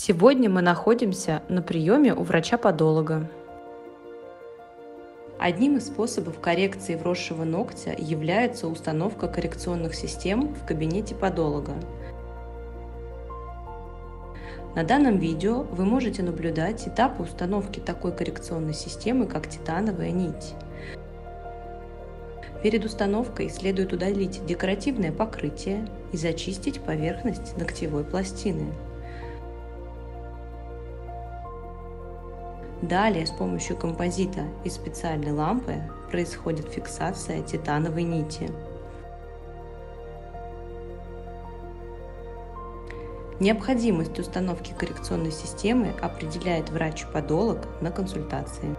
Сегодня мы находимся на приеме у врача-подолога. Одним из способов коррекции вросшего ногтя является установка коррекционных систем в кабинете подолога. На данном видео вы можете наблюдать этапы установки такой коррекционной системы, как титановая нить. Перед установкой следует удалить декоративное покрытие и зачистить поверхность ногтевой пластины. Далее с помощью композита и специальной лампы происходит фиксация титановой нити. Необходимость установки коррекционной системы определяет врач-подолог на консультации.